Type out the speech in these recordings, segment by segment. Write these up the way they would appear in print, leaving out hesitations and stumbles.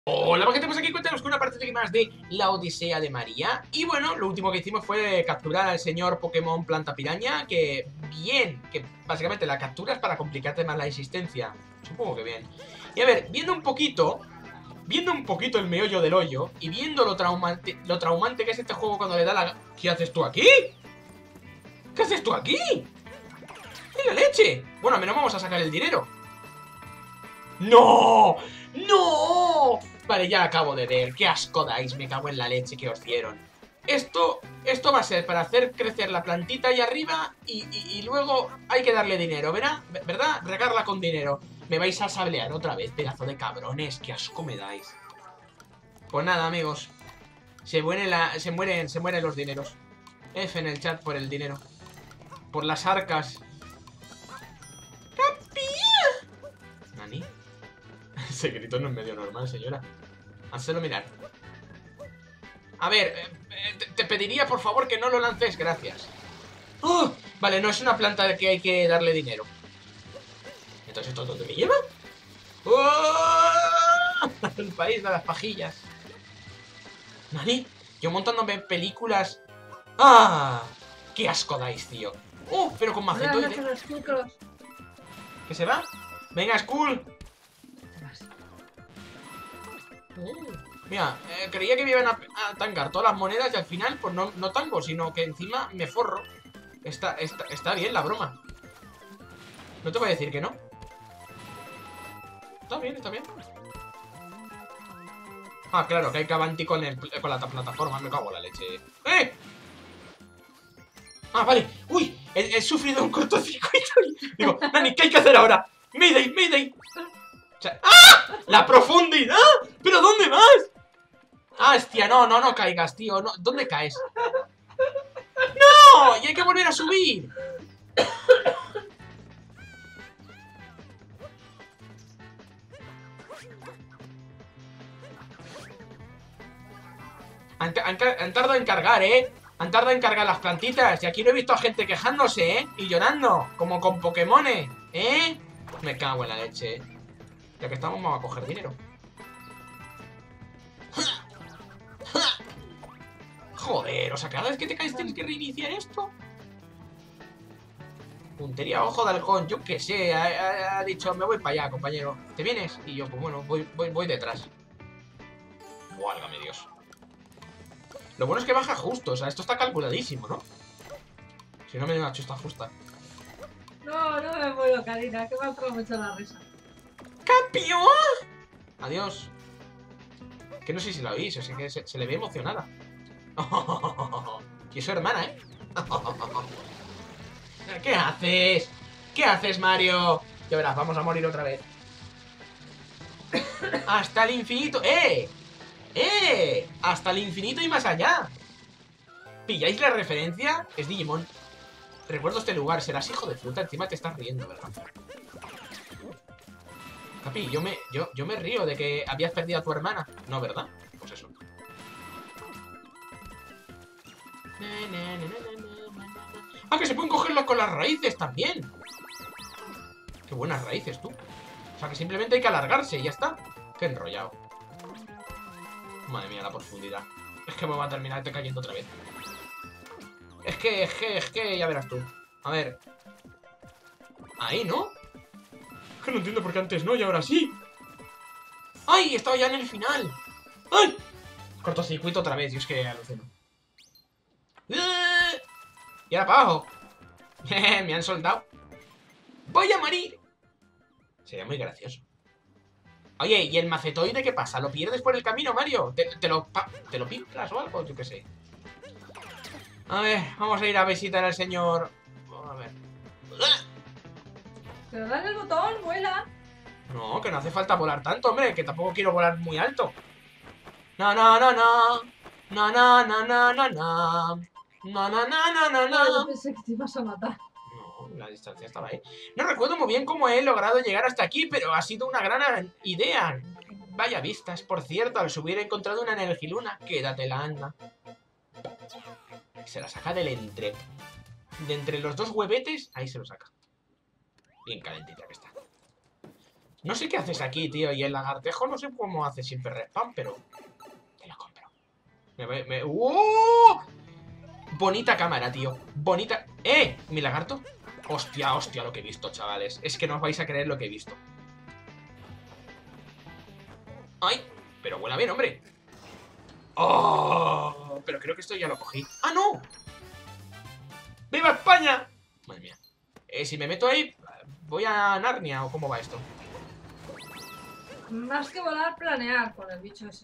Hola, ¿qué tenemos aquí? Cuéntanos con una parte más de la Odisea de María. Y bueno, lo último que hicimos fue capturar al señor Pokémon Planta Piraña. Que bien, que básicamente la capturas para complicarte más la existencia. Supongo que bien. Y a ver, viendo un poquito el meollo del hoyo y viendo lo traumante que es este juego cuando le da la... ¿Qué haces tú aquí? ¿Qué haces tú aquí? ¡En la leche! Bueno, al menos vamos a sacar el dinero. ¡No! ¡No! Vale, ya acabo de ver. ¡Qué asco dais! Me cago en la leche que os dieron. Esto va a ser para hacer crecer la plantita ahí arriba y luego hay que darle dinero, ¿verdad? Regarla con dinero. Me vais a sablear otra vez, pedazo de cabrones. ¡Qué asco me dais! Pues nada, amigos. Se mueren los dineros. F en el chat por el dinero. Por las arcas. ¿Nani? Ese grito no es medio normal, señora. Házelo mirar. A ver, te pediría por favor que no lo lances, gracias. ¡Oh! Vale, no es una planta de que hay que darle dinero. Entonces, ¿esto dónde me lleva? ¡Oh! El país de las pajillas. ¿Nani? Yo montándome películas. ¡Ah! ¡Qué asco dais, tío! ¡Oh! Pero con macetoide. ¿Qué se va? Venga, Skull. Mira, creía que me iban a tangar todas las monedas y al final, pues no tango, sino que encima me forro. Está bien la broma. No te voy a decir que no. Está bien, está bien. Ah, claro, que hay que avanti con la plataforma. Me cago en la leche. ¡Eh! Ah, vale. ¡Uy! He sufrido un cortocircuito. Digo, Nani, ¿qué hay que hacer ahora? ¡Mayday, mayday! O sea, ¡ah! ¡La profundidad! ¿Pero dónde vas? ¡Ah, hostia! No caigas, tío. No, ¿dónde caes? ¡No! ¡Y hay que volver a subir! Han tardado en cargar, ¿eh? Han tardado en cargar las plantitas. Y aquí no he visto a gente quejándose, ¿eh? Y llorando. Como con Pokémones, ¿eh? Me cago en la leche, ¿eh? Ya que estamos, vamos a coger dinero. Joder, o sea, cada vez que te caes tienes que reiniciar esto. Puntería, ojo de halcón, yo qué sé. Ha dicho, me voy para allá, compañero. ¿Te vienes? Y yo, pues bueno, voy detrás. Válgame Dios. Lo bueno es que baja justo, o sea, esto está calculadísimo, ¿no? Si no me da una chusta justa. No me muero, Karina, que me ha entrado mucho la risa. ¡Campeón! Adiós. Que no sé si la oís, o sea que se le ve emocionada. Y es su hermana, ¿eh? ¿Qué haces? ¿Qué haces, Mario? Ya verás, vamos a morir otra vez. ¡Hasta el infinito! ¡Eh! ¡Eh! ¡Hasta el infinito y más allá! ¿Pilláis la referencia? Es Digimon. Recuerdo este lugar, serás hijo de fruta, encima te estás riendo, ¿verdad? Capi, yo me río de que habías perdido a tu hermana. No, ¿verdad? Pues eso. ¡Ah, que se pueden cogerlos con las raíces también! ¡Qué buenas raíces, tú! O sea, que simplemente hay que alargarse y ya está. ¡Qué enrollado! Madre mía, la profundidad. Es que me va a terminar cayendo otra vez. Es que, ya verás tú. A ver. Ahí, ¿no? Es que no entiendo por qué antes no y ahora sí. ¡Ay! Estaba ya en el final. ¡Ay! Cortocircuito otra vez, yo es que alucino. Y ahora para abajo. Me han soltado. ¡Voy a morir! Sería muy gracioso. Oye, ¿y el macetoide qué pasa? ¿Lo pierdes por el camino, Mario? ¿Te lo pincas o algo? Yo qué sé. A ver, vamos a ir a visitar al señor... A ver. Pero dale el botón, vuela. No, que no hace falta volar tanto, hombre. Que tampoco quiero volar muy alto. No, no, no, no. No, no, no, no, no, no. No, no, no, no, no, Yo no. pensé que te ibas a matar. No, la distancia estaba ahí. No recuerdo muy bien cómo he logrado llegar hasta aquí, pero ha sido una gran idea. Vaya vistas. Por cierto, al subir he encontrado una energiluna. Quédatela, anda. Se la saca del entre... De entre los dos huevetes, ahí se lo saca. Bien calentita que está. No sé qué haces aquí, tío. Y el lagartejo no sé cómo hace siempre respawn, pero... Te lo compro. ¡Oh! Bonita cámara, tío. Bonita... ¡Eh! ¿Mi lagarto? Hostia, hostia, lo que he visto, chavales. Es que no os vais a creer lo que he visto. ¡Ay! Pero vuela bien, hombre. ¡Oh! Pero creo que esto ya lo cogí. ¡Ah, no! ¡Viva España! Madre mía. Si me meto ahí, ¿voy a Narnia o cómo va esto? Más que volar, planear con el bicho ese.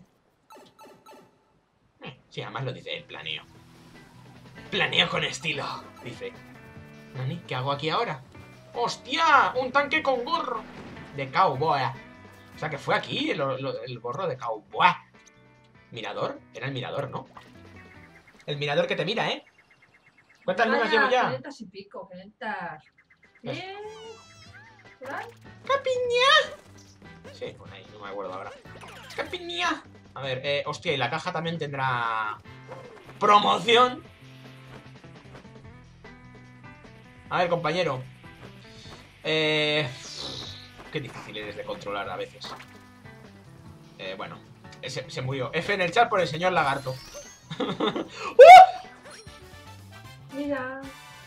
Sí, además lo dice el planeo. Planeo con estilo, dice. Nani, ¿qué hago aquí ahora? ¡Hostia! ¡Un tanque con gorro! De cowboy. O sea, que fue aquí el gorro de cowboy. ¿Mirador? Era el mirador, ¿no? El mirador que te mira, ¿eh? ¿Cuántas lunas llevo ya? 500 y pico, 500. ¿Qué? ¿Por ahí? ¡Capiña! Sí, por ahí, no me acuerdo ahora. ¡Capiña! A ver, hostia, y la caja también tendrá... ¡promoción! A ver, compañero. Qué difícil eres de controlar a veces. Bueno, se murió. F en el chat por el señor lagarto. Mira.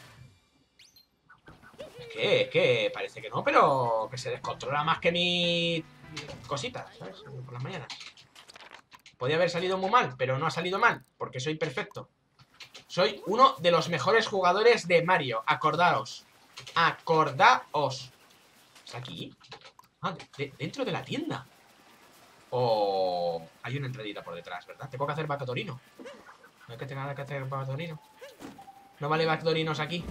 Es que parece que no, pero que se descontrola más que mi cositas, ¿sabes? Por las mañanas. Podía haber salido muy mal, pero no ha salido mal, porque soy perfecto. Soy uno de los mejores jugadores de Mario. Acordaos. Acordaos. ¿Está aquí? Ah, dentro de la tienda. Oh, hay una entradita por detrás, ¿verdad? Tengo que hacer Bactorino. No hay que tener nada que hacer Bactorino. No vale Bactorinos aquí.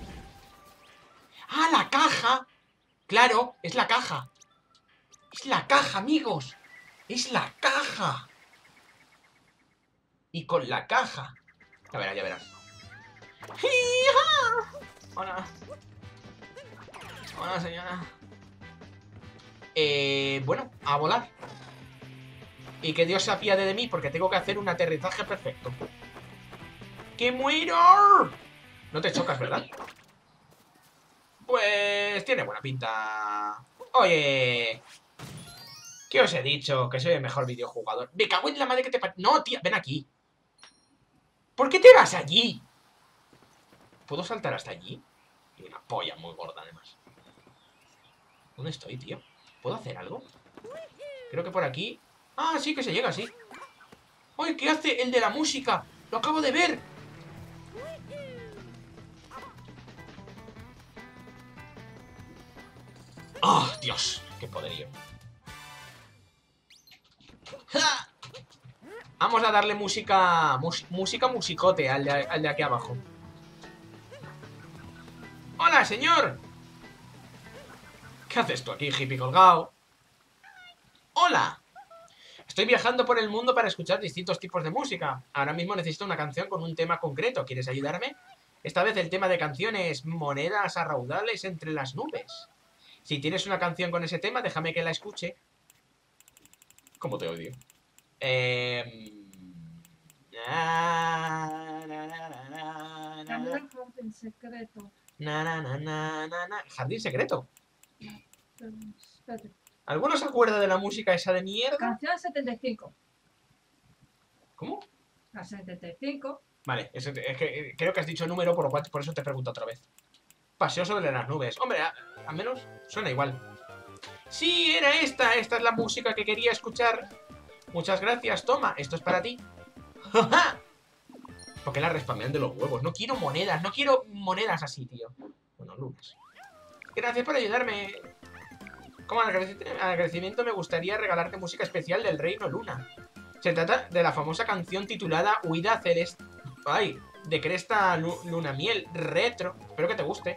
¡Ah, la caja! Claro, es la caja. Es la caja, amigos. Es la caja. Y con la caja. Ya verás, ya verás. Hola. Hola, señora. Bueno, a volar. Y que Dios se apiade de mí porque tengo que hacer un aterrizaje perfecto. ¡Que muero! No te chocas, ¿verdad? Pues tiene buena pinta. Oye, ¿qué os he dicho? Que soy el mejor videojugador. Me cago en la madre que te... No, tía, ven aquí. ¿Por qué te vas allí? ¿Puedo saltar hasta allí? Y una polla muy gorda, además. ¿Dónde estoy, tío? ¿Puedo hacer algo? Creo que por aquí... Ah, sí que se llega, sí. ¡Ay, qué hace el de la música! ¡Lo acabo de ver! ¡Oh, Dios! ¡Qué poderío! ¡Ja! Vamos a darle música... música musicote al de aquí abajo. ¡Hola, señor! ¿Qué haces tú aquí, hippie colgado? ¡Hola! Estoy viajando por el mundo para escuchar distintos tipos de música. Ahora mismo necesito una canción con un tema concreto. ¿Quieres ayudarme? Esta vez el tema de canción es monedas a raudales entre las nubes. Si tienes una canción con ese tema, déjame que la escuche. ¿Cómo te odio? Jardín secreto. Jardín secreto. Espérate. ¿Alguno se acuerda de la música esa de mierda? Canción 75. ¿Cómo? La 75. Vale, es que creo que has dicho número, por eso te pregunto otra vez. Paseo sobre las nubes. Hombre, al menos suena igual. Sí, era esta. Esta es la música que quería escuchar. Muchas gracias, toma. Esto es para ti. ¿Por qué la respamean de los huevos? No quiero monedas. No quiero monedas así, tío. Bueno, lunes. Gracias por ayudarme. Como agradecimiento me gustaría regalarte música especial del Reino Luna. Se trata de la famosa canción titulada Huida Celeste. Ay, de Cresta Luna Miel retro. Espero que te guste.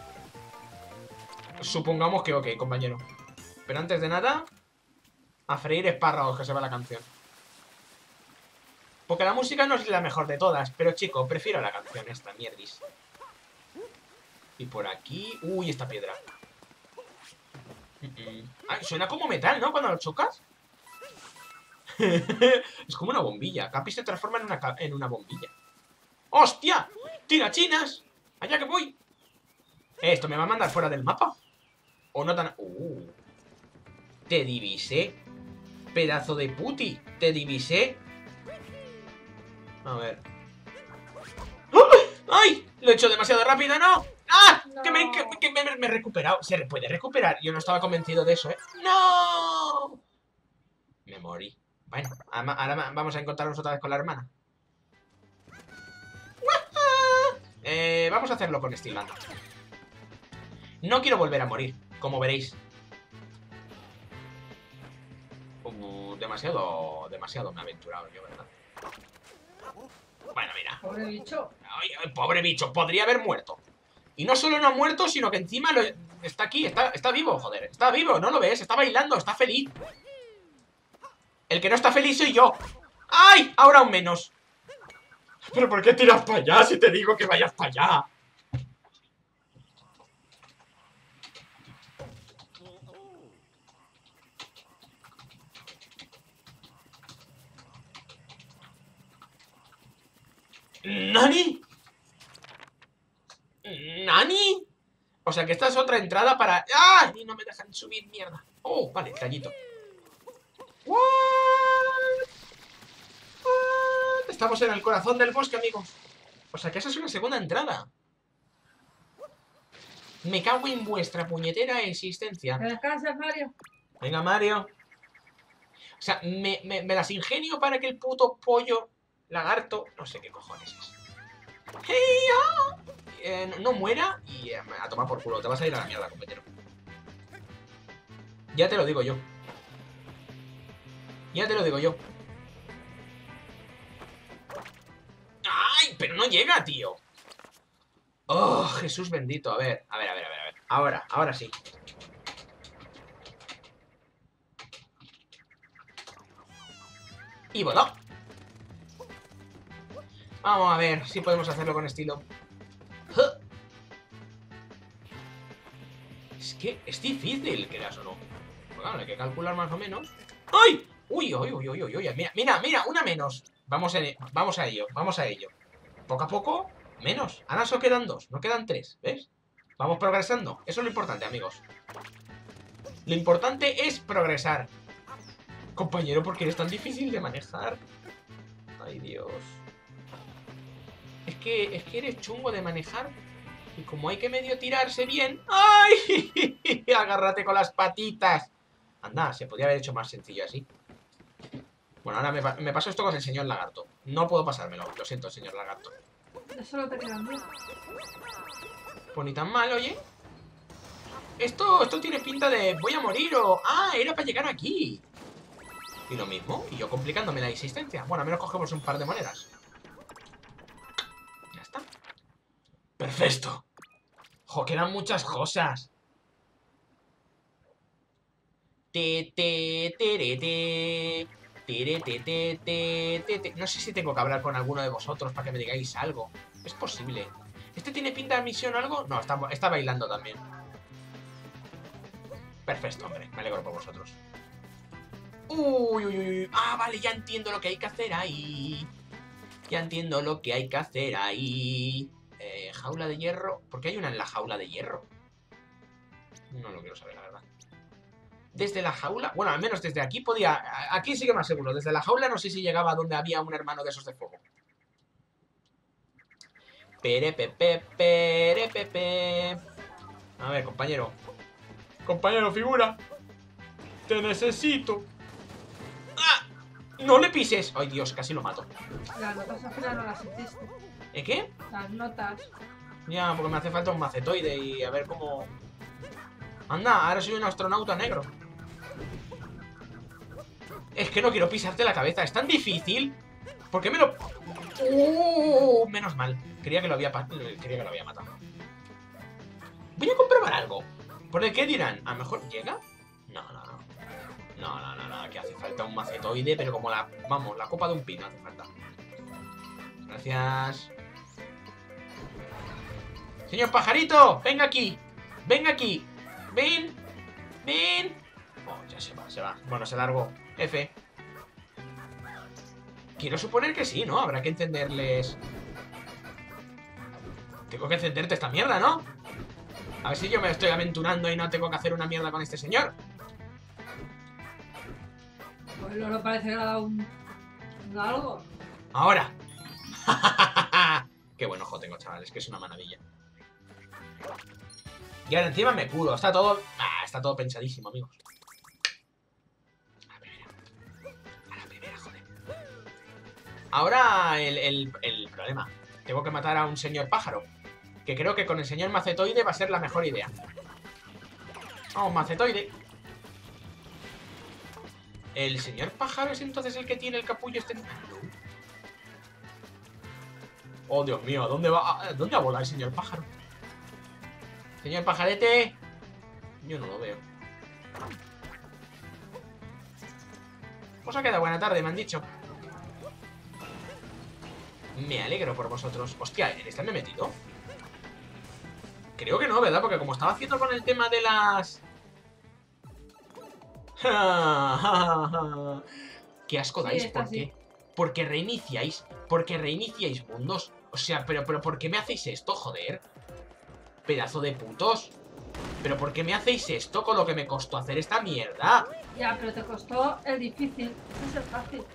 Supongamos que ok, compañero. Pero antes de nada, a freír espárragos, que se va la canción. Porque la música no es la mejor de todas, pero chico, prefiero la canción esta, mierdis. Y por aquí... Uy, esta piedra. Ay, suena como metal, ¿no? Cuando lo chocas. Es como una bombilla. Capi se transforma en una bombilla. ¡Hostia! ¡Tirachinas! ¡Allá que voy! ¿Esto me va a mandar fuera del mapa? ¿O no tan...? Te divisé. Pedazo de puti. Te divisé. A ver. ¡Ay! Lo he hecho demasiado rápido, ¿no? ¡Ah! No. Que me he recuperado. Se puede recuperar. Yo no estaba convencido de eso, ¿eh? ¡No! Me morí. Bueno, ahora vamos a encontrarnos otra vez con la hermana. Vamos a hacerlo con Steelman. No quiero volver a morir, como veréis. Demasiado me he aventurado yo, ¿verdad? Bueno, mira. Pobre bicho. Ay, pobre bicho, podría haber muerto. Y no solo no ha muerto, sino que encima está aquí, está vivo, joder. Está vivo, ¿no lo ves? Está bailando, está feliz. El que no está feliz soy yo. ¡Ay! Ahora aún menos. ¿Pero por qué tiras para allá si te digo que vayas para allá? ¿Nani? ¿Nani? O sea que esta es otra entrada para... ¡Ah! Y no me dejan subir, mierda. Oh, vale, tallito. What? What? Estamos en el corazón del bosque, amigos. O sea que esa es una segunda entrada. Me cago en vuestra puñetera existencia. ¿Te descansas, Mario? Venga, Mario. O sea, me las ingenio para que el puto pollo lagarto, no sé qué cojones es, no muera y a tomar por culo. Te vas a ir a la mierda, compañero. Ya te lo digo yo. Ya te lo digo yo. ¡Ay! Pero no llega, tío. Oh, Jesús bendito. A ver. Ahora sí. Y voló. Vamos a ver si podemos hacerlo con estilo. Es que es difícil, creas o no. Bueno, hay que calcular más o menos. ¡Ay! ¡Uy, uy, uy, uy, uy! Mira, una menos. Vamos a ello. Poco a poco, menos. Ahora solo quedan 2, no quedan 3, ¿ves? Vamos progresando. Eso es lo importante, amigos. Lo importante es progresar. Compañero, ¿por qué eres tan difícil de manejar? Ay, Dios. Es que eres chungo de manejar. Y como hay que medio tirarse bien... ¡Ay! Agárrate con las patitas. Anda, se podría haber hecho más sencillo así. Bueno, ahora me paso esto con el señor lagarto. No puedo pasármelo, lo siento, señor lagarto. Yo solo te quedan 10. Pues ni tan mal, oye. Esto tiene pinta de... voy a morir o... ¡Ah! Era para llegar aquí. Y lo mismo, y yo complicándome la existencia. Bueno, al menos cogemos un par de monedas. Ya está. Perfecto. Jo, quedan muchas cosas. No sé si tengo que hablar con alguno de vosotros para que me digáis algo. Es posible. ¿Este tiene pinta de misión o algo? No, está bailando también. Perfecto, hombre. Me alegro por vosotros. Uy, uy, uy. Ah, vale, ya entiendo lo que hay que hacer ahí. Jaula de hierro. ¿Por qué hay una en la jaula de hierro? No lo quiero saber, la verdad. Desde la jaula... Bueno, al menos desde aquí podía... Aquí sí que más seguro. Desde la jaula no sé si llegaba a donde había un hermano de esos de fuego. Perepepe. A ver, compañero. Compañero, figura. Te necesito. ¡Ah! ¡No le pises! ¡Ay, Dios! Casi lo mato. Las notas al final no las hiciste. ¿Qué? Las notas. Ya, porque me hace falta un macetoide y a ver cómo... Anda, ahora soy un astronauta negro. Es que no quiero pisarte la cabeza. Es tan difícil. ¿Por qué me lo...? Menos mal. Creía que lo había matado. Voy a comprobar algo. ¿Por el qué dirán? ¿A lo mejor llega? No. Que hace falta un macetoide, pero como la... Vamos, la copa de un pino hace falta. Gracias. Señor pajarito, venga aquí. Ven. Oh, ya se va. Bueno, se largó. F. Quiero suponer que sí, ¿no? Habrá que encenderles... Tengo que encenderte esta mierda, ¿no? A ver si yo me estoy aventurando y no tengo que hacer una mierda con este señor. El loro parece que le ha dado algo. ¡Ahora! Qué buen ojo tengo, chavales, que es una maravilla. Y ahora encima me curo. Está todo... está todo pensadísimo, amigos. A la primera, joder. Ahora el problema. Tengo que matar a un señor pájaro. Que creo que con el señor macetoide va a ser la mejor idea. Vamos, macetoide. ¿El señor pájaro es entonces el que tiene el capullo este? Oh, Dios mío, ¿dónde va? ¿Dónde va a volar el señor pájaro? Señor pajarete. Yo no lo veo. Os ha quedado buena tarde, me han dicho. Me alegro por vosotros. Hostia, ¿en esta me he metido? Creo que no, ¿verdad? Porque como estaba haciendo con el tema de las... Qué asco dais, ¿por qué? Porque reiniciáis. Porque reiniciáis mundos. O sea, pero ¿por qué me hacéis esto, joder? Pedazo de putos. ¿Pero por qué me hacéis esto con lo que me costó hacer esta mierda? Ya, pero te costó el difícil. No es el fácil.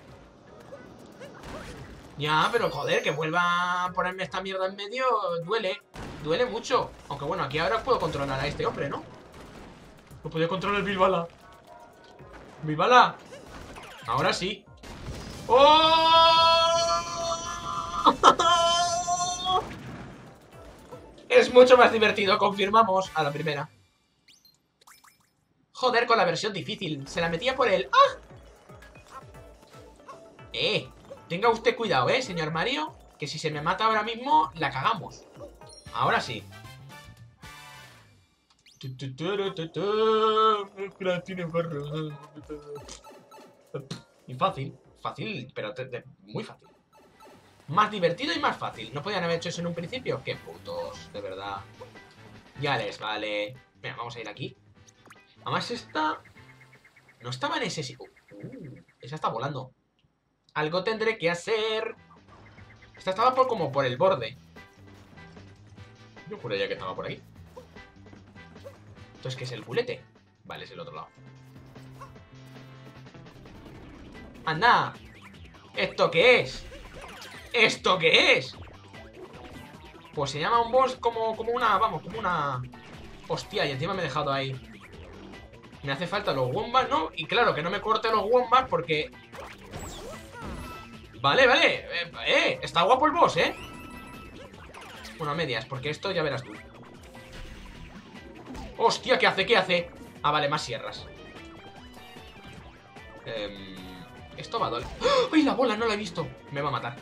Ya, pero joder, que vuelva a ponerme esta mierda en medio, duele. Duele mucho. Aunque bueno, aquí ahora puedo controlar a este hombre, ¿no? No podía controlar el Bilbala. ¡Bilbala! Ahora sí. ¡Oh! Es mucho más divertido, confirmamos. A la primera. Joder, con la versión difícil. Se la metía por el... ¡Ah! Tenga usted cuidado, señor Mario. Que si se me mata ahora mismo, la cagamos. Ahora sí. Y fácil. Fácil, pero muy fácil. Más divertido y más fácil. ¿No podían haber hecho eso en un principio? Qué putos, de verdad. Ya les vale. Venga, vamos a ir aquí. Además esta... No estaba en ese sitio. Esa está volando. Algo tendré que hacer. Esta estaba como por el borde. Yo juraría que estaba por aquí. Entonces, ¿qué es el culete? Vale, es el otro lado. ¡Anda! ¿Esto qué es? ¿Esto qué es? Pues se llama un boss como una... Vamos, como una... Hostia, y encima me he dejado ahí. Me hace falta los wombats, ¿no? Y claro, que no me corte los wombats porque... Vale, vale. Está guapo el boss, ¿eh? Bueno, a medias, porque esto ya verás tú. ¡Hostia! ¿Qué hace? ¿Qué hace? Ah, vale, más sierras. Esto va a doler. ¡Ay, la bola! No la he visto. Me va a matar.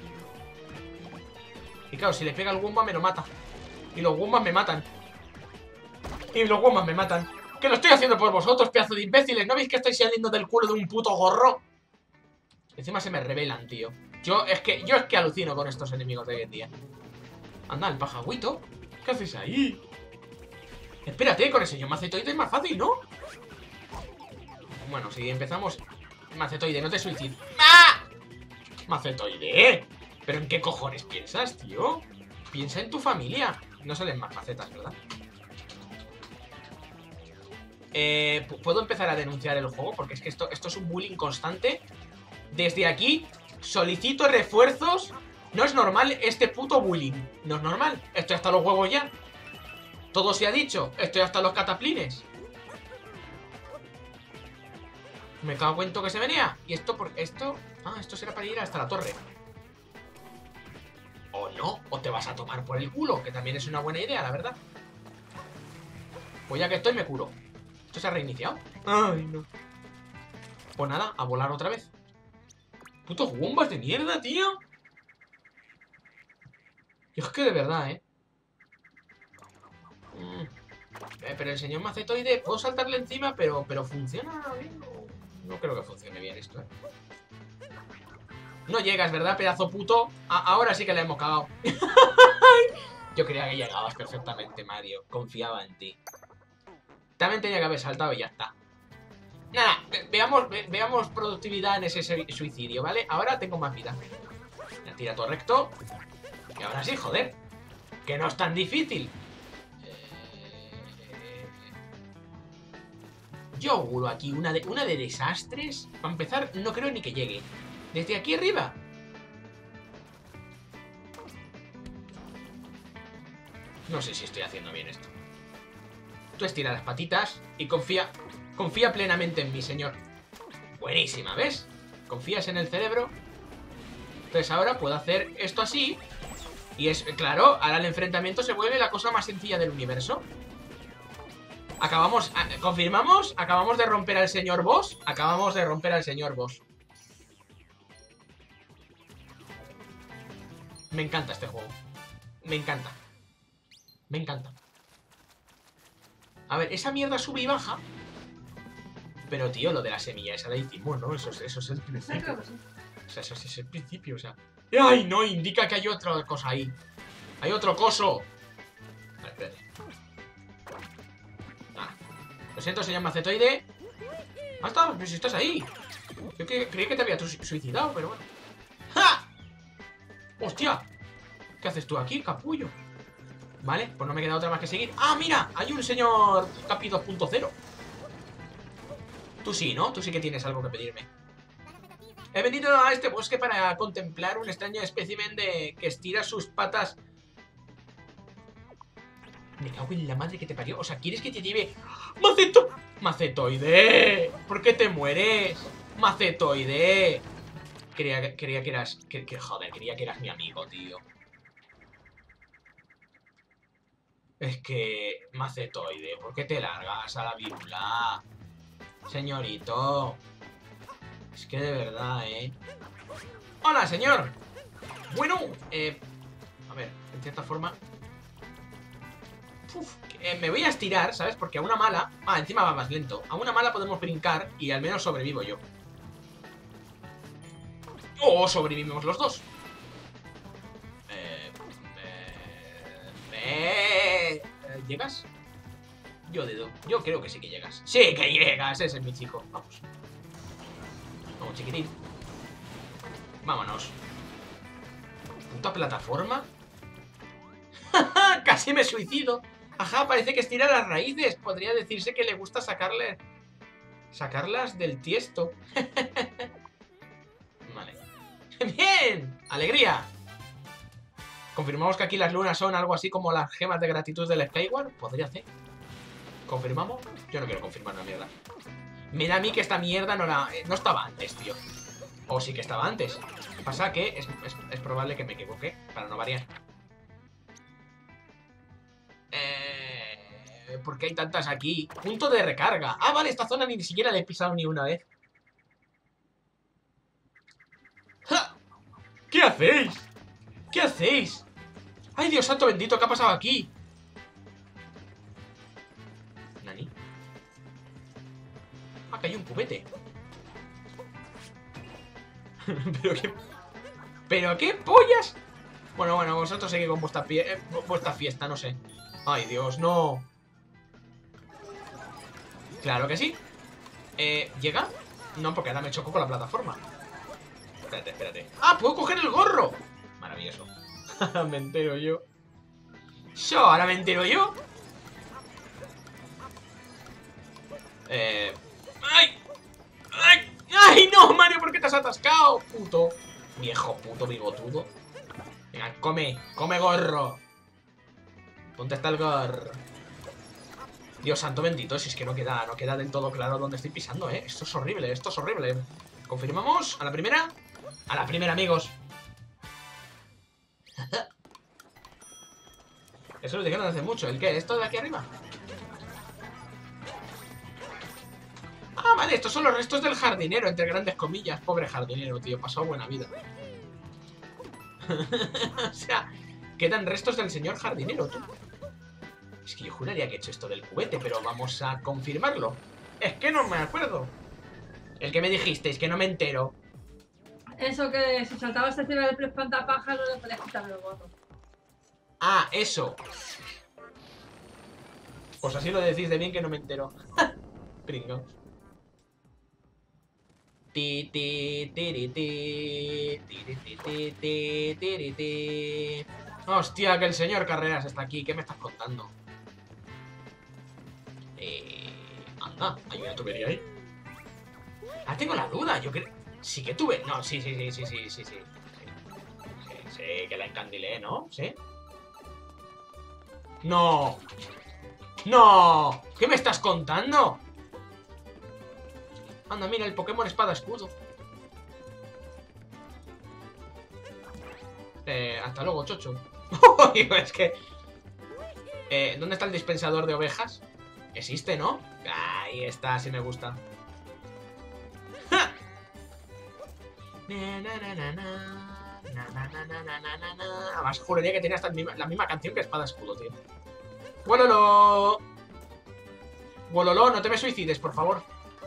Y claro, si le pega el wombat me lo mata. Y los wombats me matan. Y los wombats me matan. ¡Que lo estoy haciendo por vosotros, pedazo de imbéciles! ¿No veis que estáis saliendo del culo de un puto gorro? Encima se me revelan, tío. Yo es que alucino con estos enemigos de hoy en día. Anda, el pajaguito. ¿Qué haces ahí? Espérate, con el señor macetoide es más fácil, ¿no? Bueno, si empezamos... Macetoide, no te suicides. ¡Ah! Macetoide. ¿Pero en qué cojones piensas, tío? Piensa en tu familia. No salen más macetas, ¿verdad? ¿Puedo empezar a denunciar el juego? Porque es que esto es un bullying constante. Desde aquí solicito refuerzos. No es normal este puto bullying. No es normal. Estoy hasta los huevos ya. Todo se ha dicho. Estoy hasta los cataplines. Me cago en todo que se venía. Y esto por... Esto... Ah, esto será para ir hasta la torre. O no. O te vas a tomar por el culo. Que también es una buena idea, la verdad. Pues ya que estoy me curo. ¿Esto se ha reiniciado? Ay, no. Pues nada, a volar otra vez. Putos wombats de mierda, tío. Y es que de verdad, pero el señor macetoide, puedo saltarle encima, pero funciona bien. No creo que funcione bien esto, No llegas, ¿verdad, pedazo puto? Ahora sí que la hemos cagado. Yo creía que llegabas perfectamente, Mario. Confiaba en ti. También tenía que haber saltado y ya está. Nada, veamos productividad en ese suicidio, ¿vale? Ahora tengo más vida. Ya tira todo recto. Y ahora sí, joder. Que no es tan difícil. Yo auguro aquí una de desastres. Para empezar, no creo ni que llegue. Desde aquí arriba. No sé si estoy haciendo bien esto. Tú estira las patitas y confía plenamente en mí, señor. Buenísima, ¿ves? Confías en el cerebro. Entonces ahora puedo hacer esto así. Y es, claro, ahora el enfrentamiento se vuelve la cosa más sencilla del universo. ¿Confirmamos? Acabamos de romper al señor boss. Acabamos de romper al señor boss. Me encanta este juego. Me encanta. Me encanta. A ver, esa mierda sube y baja. Pero, tío, lo de la semilla esa la hicimos, ¿no? Eso es el principio. O sea, eso es el principio, o sea. ¡Ay, no! Indica que hay otra cosa ahí. ¡Hay otro coso! Vale, espérate. Ah. Lo siento, señor Macetoide. Ah, está, pero si estás ahí. Yo creí que te había suicidado, pero bueno. ¡Ja! ¡Hostia! ¿Qué haces tú aquí, capullo? Vale, pues no me queda otra más que seguir. ¡Ah, mira! Hay un señor Capi 2.0. Tú sí, ¿no? Tú sí que tienes algo que pedirme. He venido a este bosque para contemplar un extraño espécimen que estira sus patas. Me cago en la madre que te parió. O sea, ¿quieres que te lleve? ¡Macetoide! ¿Por qué te mueres? ¡Macetoide! Creía que eras... joder, creía que eras mi amigo, tío. Es que... Macetoide, ¿por qué te largas a la virula? Señorito. Es que de verdad, ¡Hola, señor! Bueno, a ver, en cierta forma... me voy a estirar, ¿sabes? Porque a una mala... Ah, encima va más lento. A una mala podemos brincar y al menos sobrevivo yo. ¡Oh, sobrevivimos los dos! ¿Llegas? Yo creo que sí que llegas. ¡Sí que llegas! Ese es mi chico. Vamos. Vamos, chiquitín. Vámonos. ¿Puta plataforma? ¡Casi me suicido! Ajá, parece que estira las raíces. Podría decirse que le gusta sacarlas del tiesto. Vale. ¡Bien! ¡Alegría! ¿Confirmamos que aquí las lunas son algo así como las gemas de gratitud del Skyward? Podría ser. ¿Confirmamos? Yo no quiero confirmar una mierda. Me da a mí que esta mierda no estaba antes, tío. O sí que estaba antes. Pasa que es probable que me equivoque, para no variar. ¿Por qué hay tantas aquí? Punto de recarga. Ah, vale, esta zona ni siquiera la he pisado ni una vez. ¡Ja! ¿Qué hacéis? ¿Qué hacéis? ¡Ay, Dios santo bendito! ¿Qué ha pasado aquí? ¿Nani? Ah, que hay un cubete. ¿Pero qué pollas? Bueno, vosotros seguid con vuestra fiesta, no sé. Ay, Dios, no. Claro que sí. ¿Llega? No, porque ahora me choco con la plataforma. Espérate. ¡Ah, puedo coger el gorro! Maravilloso. Me entero yo. Ahora me entero yo. ¡Ay! ¡Ay, no, Mario! ¿Por qué te has atascado? Puto. Viejo puto bigotudo. Venga, come gorro. ¿Dónde está el gorro? Dios santo bendito, si es que no queda del todo claro dónde estoy pisando, Esto es horrible, ¿Confirmamos? ¿A la primera? A la primera, amigos. Eso lo dijeron hace mucho. ¿El qué? ¿Esto de aquí arriba? Ah, vale, estos son los restos del jardinero, entre grandes comillas. Pobre jardinero, tío, pasó buena vida. O sea, quedan restos del señor jardinero, tú. Es que yo juraría que he hecho esto del cubete, pero vamos a confirmarlo. Es que no me acuerdo. El que me dijisteis, que no me entero. Eso que si saltabas encima del espantapájaro le podías quitar el gorro. Ah, eso. Pues así lo decís de bien que no me entero. Pringaos. Hostia, que el señor Carreras está aquí. ¿Qué me estás contando? Anda, hay una tubería ahí. Ah, tengo la duda, yo creo... Sí que tuve... No, sí. Sí, que la encandilé, ¿no? ¿Sí? ¡No! ¡No! ¿Qué me estás contando? Anda, mira, el Pokémon Espada Escudo. Hasta luego, chocho. Es que... ¿dónde está el dispensador de ovejas? Existe, ¿no? Ahí está, sí me gusta. ¡Ja! Además, juraría que tiene hasta la misma canción que Espada Escudo, tío. ¡Wololo! ¡Wololo! No te me suicides, por favor.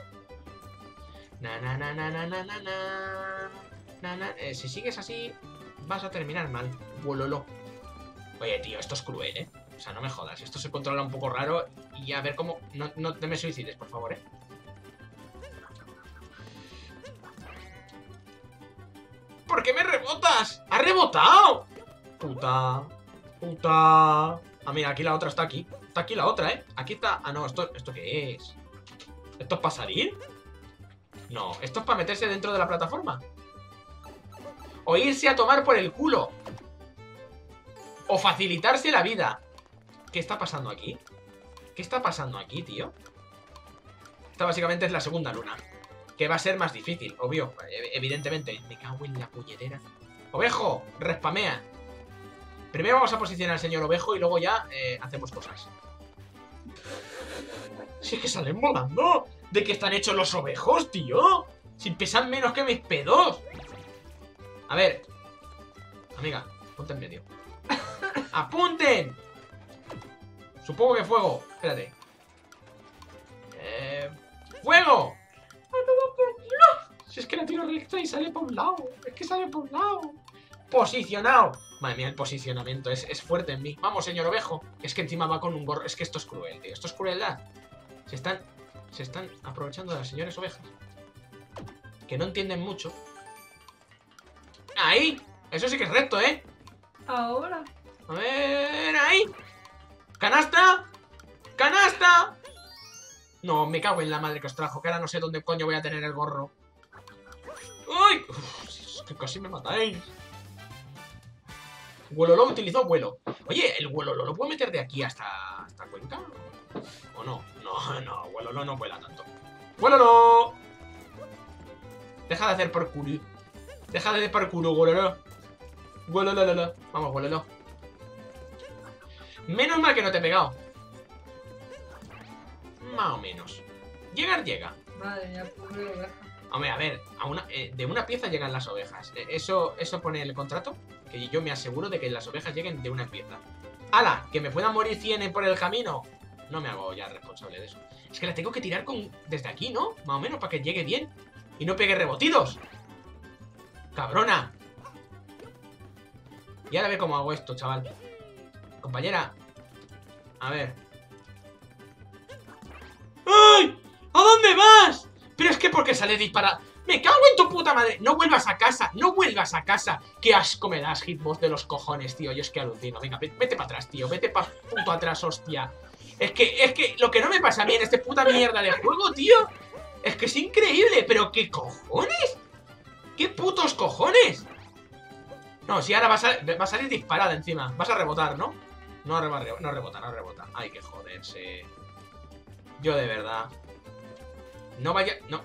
Si sigues así, vas a terminar mal. Wololo. Oye, tío, esto es cruel, ¿eh? O sea, no me jodas. Esto se controla un poco raro. Y a ver cómo... No te me suicides, por favor, ¿eh? ¿Por qué me rebotas? ¡Ha rebotado! Puta. Ah, mira, aquí la otra está aquí. Está aquí la otra, ¿eh? Aquí está... Ah, no, ¿esto qué es? ¿Esto es para salir? No, esto es para meterse dentro de la plataforma. O irse a tomar por el culo. O facilitarse la vida. ¿Qué está pasando aquí? ¿Qué está pasando aquí, tío? Esta básicamente es la segunda luna. Que va a ser más difícil, obvio. Evidentemente. Me cago en la puñetera. Ovejo, respamea. Primero vamos a posicionar al señor Ovejo y luego ya hacemos cosas. Si es que salen volando. ¿De qué están hechos los ovejos, tío? Si pesan menos que mis pedos. A ver. Amiga, ponte en medio. ¡Apunten! Supongo que fuego. Espérate. ¡Fuego! Si es que la tiro recta y sale por un lado. Es que sale por un lado. Posicionado. Madre mía, el posicionamiento es fuerte en mí. Vamos, señor Ovejo. Es que encima va con un gorro. Es que esto es cruel, tío. Esto es crueldad. Se están aprovechando de las señores ovejas. Que no entienden mucho. ¡Ahí! Eso sí que es recto, ¿eh? Ahora. A ver, ahí. ¡Canasta! ¡Canasta! No, me cago en la madre que os trajo. Que ahora no sé dónde coño voy a tener el gorro. ¡Uy! Uf, es que casi me matáis. Wololo utilizó vuelo. Oye, ¿el Wololo lo puedo meter de aquí hasta Cuenca? ¿O no? No, Wololo no vuela tanto. ¡Wololo! Deja de hacer parkour. Deja de hacer parkour, Wololo. Wololo. Vamos, Wololo. Menos mal que no te he pegado. Más o menos. Llegar llega. Madre mía, pobre oveja. Hombre, a ver, de una pieza llegan las ovejas. Eso pone el contrato. Que yo me aseguro de que las ovejas lleguen de una pieza. ¡Hala! ¿Que me puedan morir 100 por el camino? No me hago ya responsable de eso. Es que la tengo que tirar desde aquí, ¿no? Más o menos, para que llegue bien. Y no pegue rebotidos. ¡Cabrona! Y ahora ve cómo hago esto, chaval. Compañera. A ver. ¡Ay! ¿A dónde vas? Pero es que porque sale disparado. ¡Me cago en tu puta madre! No vuelvas a casa, no vuelvas a casa. ¡Qué asco me das, Hitbox de los cojones, tío! Yo es que alucino. Venga, vete para atrás, tío. Vete para puto atrás, hostia. Es que lo que no me pasa a mí en este puta mierda de juego, tío, es que es increíble. ¿Pero qué cojones? ¿Qué putos cojones? No, si ahora va a salir disparada encima. Vas a rebotar, ¿no? No rebota. Hay que joderse. Yo de verdad. No vaya... No.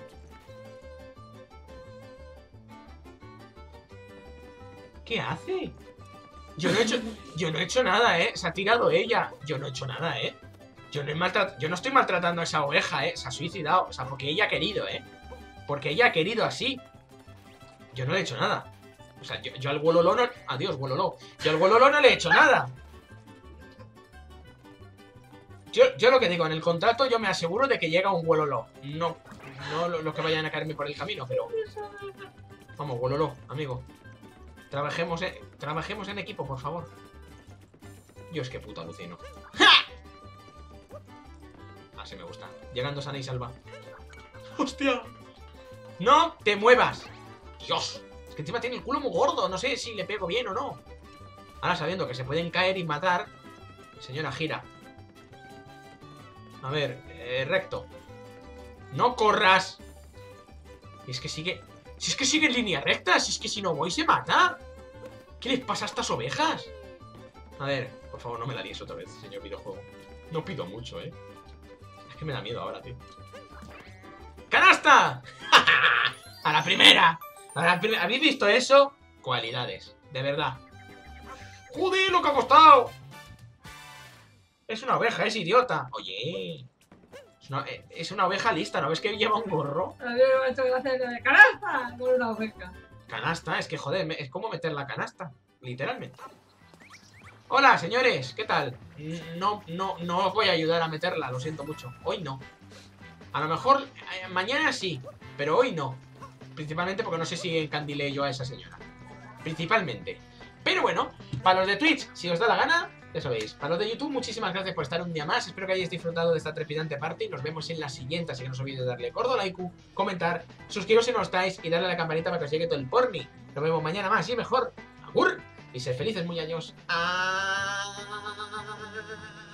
¿Qué hace? Yo no he hecho nada, ¿eh? Se ha tirado ella. Yo no he hecho nada, ¿eh? Yo no estoy maltratando a esa oveja, ¿eh? Se ha suicidado. O sea, porque ella ha querido, ¿eh? Porque ella ha querido así. Yo no le he hecho nada. O sea, yo al Wololo no... Adiós, Wololo. Yo al Wololo no le he hecho nada. Yo lo que digo, en el contrato yo me aseguro de que llega un Wololo. No los que vayan a caerme por el camino, pero... Vamos, Wololo, amigo. Trabajemos en equipo, por favor. Dios, qué puto alucino. ¡Ja! Así me gusta. Llegando sana y salva. ¡Hostia! ¡No te muevas! ¡Dios! Es que encima tiene el culo muy gordo. No sé si le pego bien o no. Ahora sabiendo que se pueden caer y matar. Señora, gira. A ver, recto. ¡No corras! Y es que sigue... Si es que sigue en línea recta, si es que si no voy se mata. ¿Qué les pasa a estas ovejas? A ver, por favor, no me la líes otra vez, señor videojuego. No pido mucho, ¿eh? Es que me da miedo ahora, tío. ¡Canasta! ¡A la primera! ¿Habéis visto eso? Cualidades, de verdad. ¡Joder, lo que ha costado! Es una oveja, es idiota. Oye... Es una oveja lista, ¿no ves que lleva un gorro? A mí me ha hecho gracia lo de canasta con una oveja. Canasta, es que joder, es como meter la canasta, literalmente. Hola, señores, ¿qué tal? No os voy a ayudar a meterla, lo siento mucho. Hoy no. A lo mejor mañana sí, pero hoy no. Principalmente porque no sé si encandilé yo a esa señora. Principalmente. Pero bueno, para los de Twitch, si os da la gana, ya sabéis. Para los de YouTube, muchísimas gracias por estar un día más. Espero que hayáis disfrutado de esta trepidante parte y nos vemos en la siguiente. Así que no os olvidéis de darle gordo like, comentar, suscribiros si no estáis y darle a la campanita para que os llegue todo el porni. Nos vemos mañana más y mejor. ¡Agur! Y ser felices, muñaños. ¡Ah!